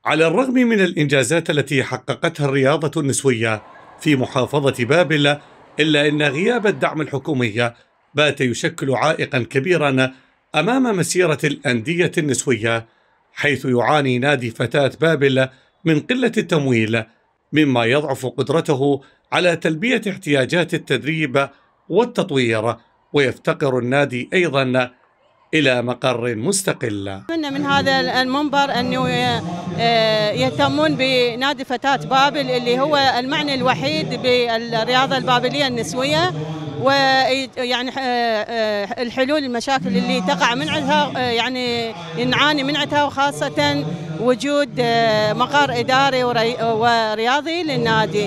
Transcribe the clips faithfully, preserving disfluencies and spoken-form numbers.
على الرغم من الإنجازات التي حققتها الرياضة النسوية في محافظة بابل، إلا أن غياب الدعم الحكومي بات يشكل عائقا كبيرا أمام مسيرة الأندية النسوية، حيث يعاني نادي فتاة بابل من قلة التمويل، مما يضعف قدرته على تلبية احتياجات التدريب والتطوير، ويفتقر النادي أيضا إلى مقر مستقل. أتمنى من هذا المنبر أنه يهتمون بنادي فتاة بابل اللي هو المعني الوحيد بالرياضة البابلية النسوية، ويعني الحلول المشاكل اللي تقع من عندها يعني نعاني من عندها، وخاصة وجود مقر إداري ورياضي للنادي.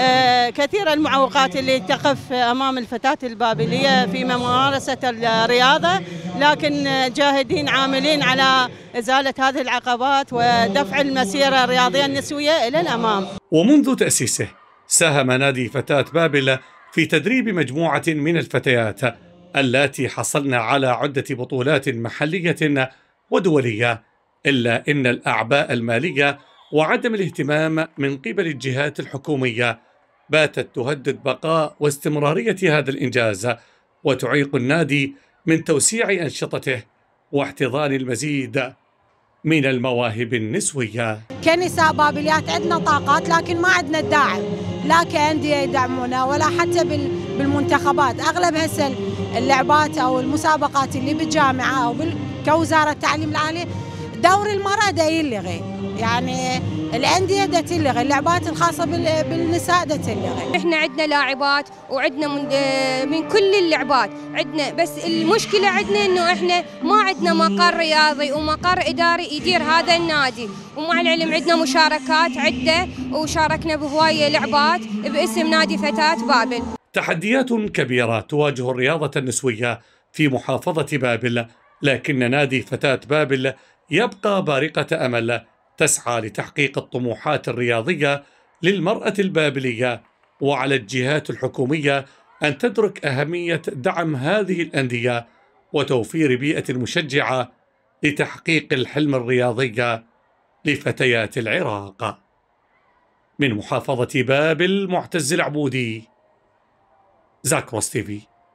كثير المعوقات اللي تقف أمام الفتاة البابلية في ممارسة الرياضة، لكن جاهدين عاملين على إزالة هذه العقبات ودفع المسيرة الرياضية النسوية إلى الأمام. ومنذ تأسيسه ساهم نادي فتاة بابل في تدريب مجموعة من الفتيات اللاتي حصلن على عدة بطولات محلية ودولية، إلا أن الأعباء المالية وعدم الاهتمام من قبل الجهات الحكومية باتت تهدد بقاء واستمرارية هذا الإنجاز، وتعيق النادي من توسيع أنشطته واحتضان المزيد من المواهب النسوية. كنساء بابليات عندنا طاقات، لكن ما عندنا الداعم، لا كأندية يدعمونا ولا حتى بالمنتخبات. أغلب هسه اللعبات أو المسابقات اللي بالجامعة أو كوزارة التعليم العالي دور المرأة دا يلغي، يعني الأندية دا تلغي، اللعبات الخاصة بالنساء دا تلغي. احنا عندنا لاعبات وعندنا من, من كل اللعبات عندنا، بس المشكلة عندنا انه احنا ما عندنا مقر رياضي ومقر إداري يدير هذا النادي، ومع العلم عندنا مشاركات عدة وشاركنا بهواية لعبات باسم نادي فتاة بابل. تحديات كبيرة تواجه الرياضة النسوية في محافظة بابل، لكن نادي فتاة بابل يبقى بارقة أمل تسعى لتحقيق الطموحات الرياضية للمرأة البابلية، وعلى الجهات الحكومية أن تدرك أهمية دعم هذه الأندية وتوفير بيئة مشجعة لتحقيق الحلم الرياضي لفتيات العراق. من محافظة بابل، معتز العبودي، زاكروس تي في.